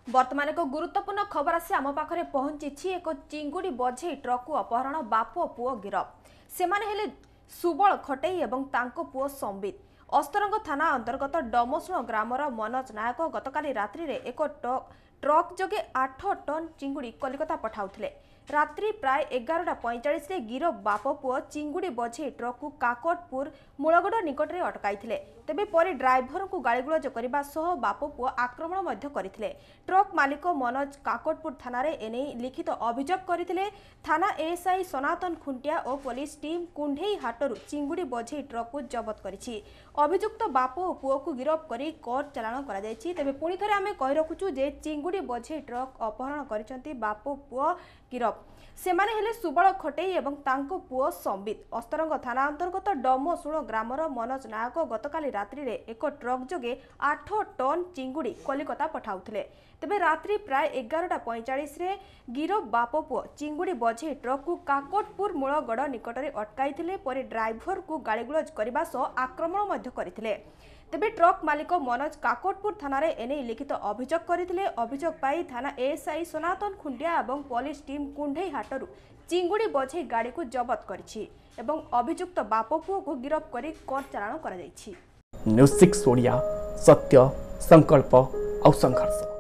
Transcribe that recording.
वर्तमान एक गुरुत्वपूर्ण खबर आसी आम पाखे पहुंची एक चिंगुड़ी बझे ट्रक को अपहरण बाप पुओ गिरफ सेमाने हेले सुबल खटेई एवं तांको पुओ संबित। अस्तरंग थाना अंतर्गत डमसुण ग्रामर मनोज नायक गतकाली रात्रि रे एक ट्रक जोगे 8 टन चिंगुड़ी कलिकता पठाउथिले। रात्रि प्राय 11:45 रे गिरफ बाप पुओ चिंगुड़ी बझे ट्रक को काकटपुर मूलगढ़ निकट में अटकाइथिले। तेबे परे ड्राइवर को गाड़ीगुलज करने सह बाप पुओ आक्रमण मध्य करथिले। ट्रक मालिक मनोज काकटपुर थाना रे एने लिखित अभियोग करथिले। थाना एएसआई सनातन खुंटिया और पुलिस टीम कुंढेई हाटरू चिंगुड़ी बझे ट्रक को जबत करिछि। अभियुक्त बाप और पुओ को गिरफ करी कोर्ट चालाण करा जायछि। तेबे पुणी थरे आमे कहि रखुछु जे चिंगुड़ी बझे ट्रक अपहरण करिसंती बाप पुओ गिरफ सेमाने हेले सुबल खटेई एवं तांको पुओ संबित। अस्तरंग थाना अंतर्गत डमसुण ग्रामर मनोज नायक गतकाली रात्रि रे एक ट्रक जोगे 8 टन चिंगुड़ी कलिकता पठाउथिले। तेबे रात्रि प्राय 11:45 रे गिरफ बाप पुओ चिंगुड़ी बझे ट्रक को काकटपुर मूलगढ़ निकट में अटकाइथिले। परे ड्राइवर को गाड़ीगुलज करने सह आक्रमण मध्य करथिले। तेबे ट्रक मालिक मनोज काकटपुर थाना रे एने लिखित अभियोग करथिले। अभियोग पाई थाना एएसआई सनातन खुंटिया एवं पुलिस टीम कुंढेई हाटरू चिंगुड़ी बझे गाड़ी को जबत करिछि एवं अभियुक्त बाप पुओ को गिरफ करी कोर्ट चालाण करा जायछि। न्यूज़ 6 ओडिया सत्य संकल्प और संघर्ष।